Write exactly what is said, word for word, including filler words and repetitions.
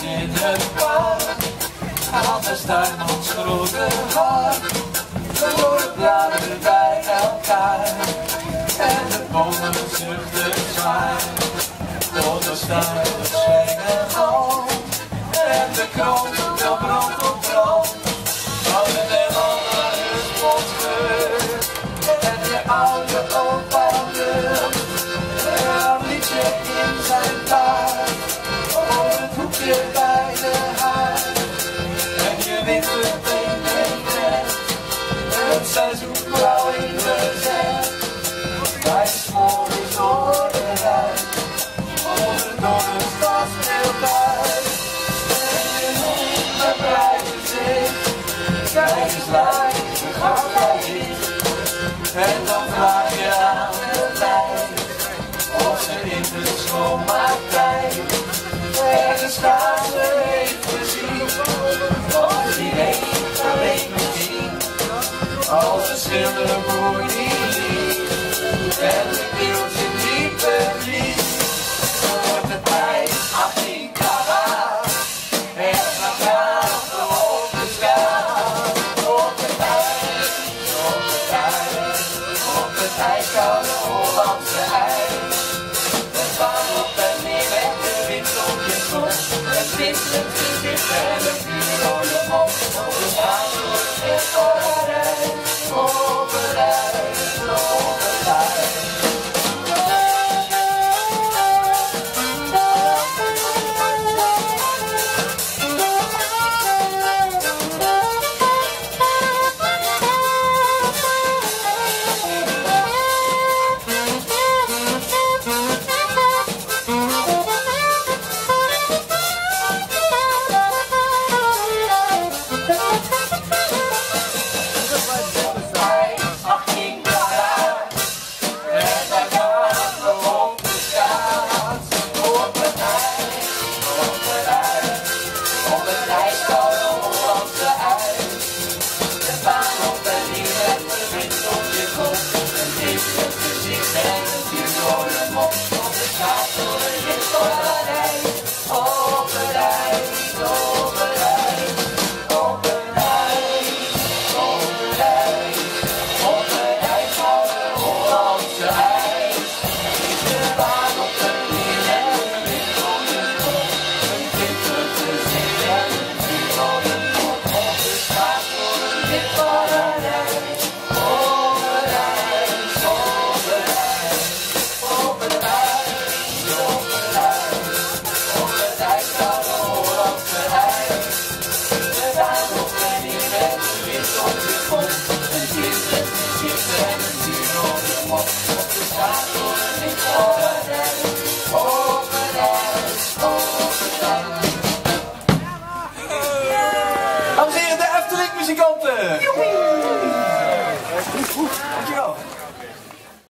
in het park. Anders tuin ons grote hart. We worden bladeren bij elkaar. En de bomen zuchten zwaar. Tot de stuivers zingen al. En de kroon wil brand op brand. Houden en al naar het potgeur. En je oude opa deur. Een liedje in zijn taart. Op het hoekje bij de haard. En je winterteen heeft net. Het seizoen blauw ingezet. Bij de smoren door de ruit. Onder door de stad speelt uit. En je honden blijven zitten. Kijk eens lijf, we gaan bij dit. En dan vraag je aan de meid. Of ze in de schoonmaaktijd. Ergens gaan ze even zien. Of die weet alleen misschien. Als een schilder boer die lief. En de keeltje diep verliefd. Dan wordt het tijd achttien karat. En dan gaat de hoofd staan. Op het ijs, op het ijs. Op het ijskoude Hollandse ijs. We staan op en neer met de wind op je kop. Het wintert, het wint en het vuur.